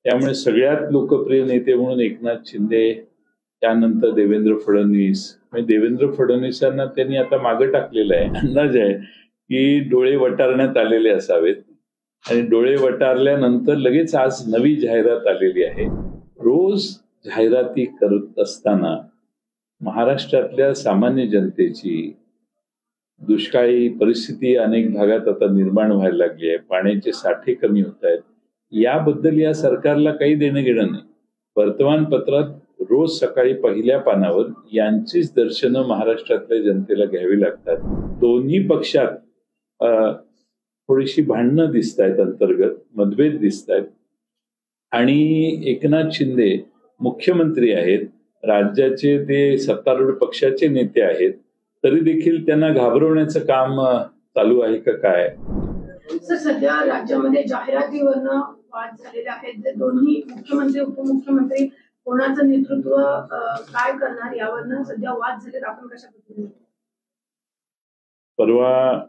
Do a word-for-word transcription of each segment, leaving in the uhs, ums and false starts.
त्यामुळे सगळ्यात लोकप्रिय नेते म्हणून एकनाथ शिंदे, त्यानंतर देवेंद्र फडणवीस. म्हणजे देवेंद्र फडणवीसांना त्यांनी आता मागे टाकलेलं आहे. अंदाज आहे की डोळे वटारण्यात आलेले असावेत आणि डोळे वटारल्यानंतर लगेच आज नवी जाहिरात आलेली आहे. रोज जाहिराती करत असताना महाराष्ट्रातल्या सामान्य जनतेची दुष्काळी परिस्थिती अनेक भागात आता निर्माण व्हायला लागली आहे. पाण्याचे साठे कमी होत आहेत. याबद्दल या सरकारला काही देणं घेणं नाही. वर्तमानपत्रात रोज सकाळी पहिल्या पानावर यांचीच दर्शनं महाराष्ट्रातल्या जनतेला घ्यावी लागतात. दोन्ही पक्षात अ, थोडीशी भांडणं दिसत आहेत, अंतर्गत मतभेद दिसत आहेत आणि एकनाथ शिंदे मुख्यमंत्री आहेत, राज्याचे ते सत्तारूढ पक्षाचे नेते आहेत, तरी देखील त्यांना घाबरवण्याचं काम चालू आहे का काय? सर, सध्या राज्यामध्ये जाहिरातीवरनं वाद झालेले आहेत. जे दोन्ही मुख्यमंत्री उपमुख्यमंत्री कोणाचं नेतृत्व काय करणार यावरनं सध्या वाद झालेत. आपण कशा पद्धतीने? परवा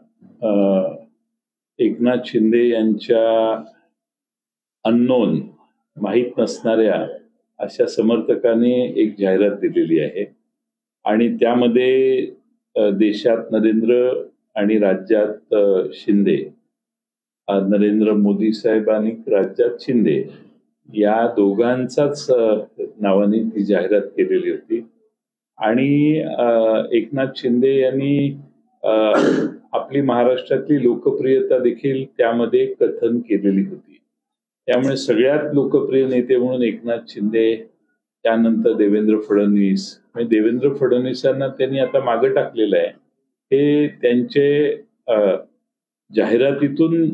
एकनाथ शिंदे यांच्या अननोन माहीत नसणाऱ्या अशा समर्थकाने एक जाहिरात दिलेली आहे आणि त्यामध्ये देशात नरेंद्र आणि राज्यात शिंदे, नरेंद्र मोदी साहेब आणि राज्यात शिंदे या दोघांचाच नावाने ती जाहिरात केलेली होती. आणि एकनाथ शिंदे यांनी आपली महाराष्ट्रातली लोकप्रियता देखील त्यामध्ये कथन केलेली होती. त्यामुळे सगळ्यात लोकप्रिय नेते म्हणून एकनाथ शिंदे, त्यानंतर देवेंद्र फडणवीस. म्हणजे देवेंद्र फडणवीसांना त्यांनी आता मागे टाकलेलं आहे. हे त्यांचे जाहिरातीतून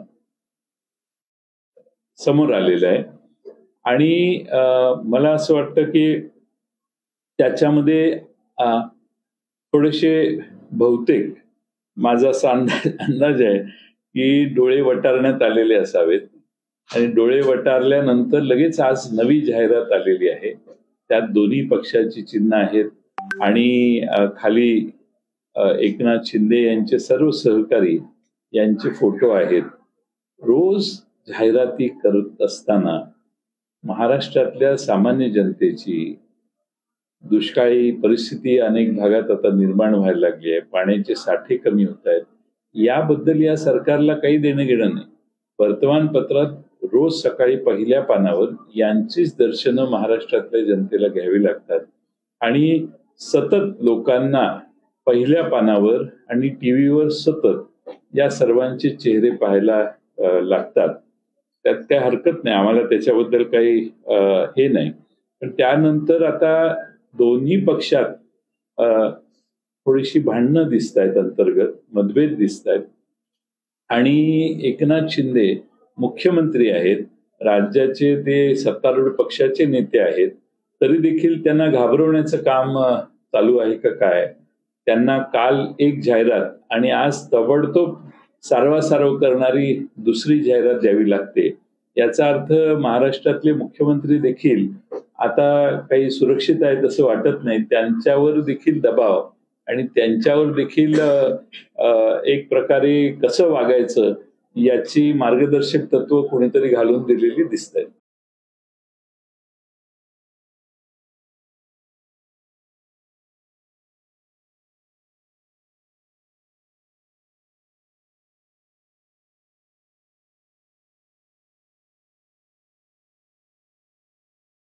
समोर आलेलं आहे आणि मला असं वाटतं की त्याच्यामध्ये थोडेसे बहुतेक माझा असा अंदाज अंदाज आहे की डोळे वटारण्यात आलेले असावेत आणि डोळे वटारल्यानंतर लगेच आज नवी जाहिरात आलेली आहे. त्यात दोन्ही पक्षाची चिन्ह आहेत आणि खाली एकनाथ शिंदे यांचे सर्व सहकारी यांचे फोटो आहेत. रोज जाहिराती करत असताना महाराष्ट्रातल्या सामान्य जनतेची दुष्काळी परिस्थिती अनेक भागात आता निर्माण व्हायला लागली आहे. पाण्याचे साठे कमी होत आहेत. याबद्दल या सरकारला काही देणं घेणं नाही. वर्तमानपत्रात रोज सकाळी पहिल्या पानावर यांचीच दर्शनं महाराष्ट्रातल्या जनतेला घ्यावी लागतात आणि सतत लोकांना पहिल्या पानावर आणि टीव्हीवर सतत या सर्वांचे चेहरे पाहायला लागतात. त्यात काही हरकत नाही, आम्हाला त्याच्याबद्दल काही हे नाही. पण त्यानंतर आता दोन्ही पक्षात थोडीशी भांडणं दिसत आहेत, अंतर्गत मतभेद दिसत आहेत आणि एकनाथ शिंदे मुख्यमंत्री आहेत, राज्याचे ते सत्तारूढ पक्षाचे नेते आहेत, तरी देखील त्यांना घाबरवण्याचं काम चालू आहे का काय? त्यांना काल एक जाहिरात आणि आज ताबडतोब सारवासारव करणारी दुसरी जाहिरात द्यावी लागते. याचा अर्थ महाराष्ट्रातले मुख्यमंत्री देखील आता काही सुरक्षित आहेत असं वाटत नाही. त्यांच्यावर देखील दबाव आणि त्यांच्यावर देखील एक प्रकारे कसं वागायचं याची मार्गदर्शक तत्व कोणीतरी घालून दिलेली दिसत आहेत.